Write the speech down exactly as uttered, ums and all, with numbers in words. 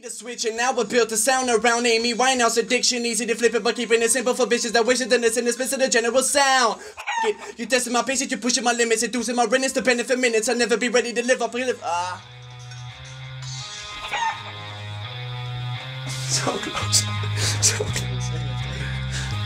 The switch and now I built a sound around Amy Winehouse addiction. Easy to flip it but keeping it simple for bitches that wish it then it's in the space of the general sound. F it, you testing my patience, you pushing my limits, inducing my rentals to benefit minutes. I'll never be ready to live up and live. Ah. So close. So close.